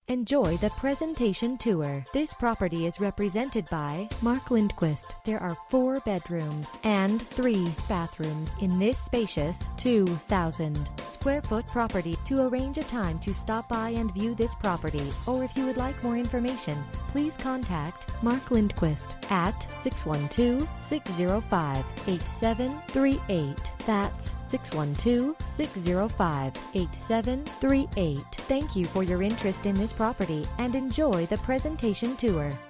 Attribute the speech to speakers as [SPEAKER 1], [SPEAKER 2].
[SPEAKER 1] Enjoy the presentation tour. This property is represented by Mark Lindquist. There are 4 bedrooms and 3 bathrooms in this spacious 2,000 square foot property. To arrange a time to stop by and view this property, or if you would like more information, please contact Mark Lindquist at 612-605-8738. That's 612-605-8738. Thank you for your interest in this property and enjoy the presentation tour.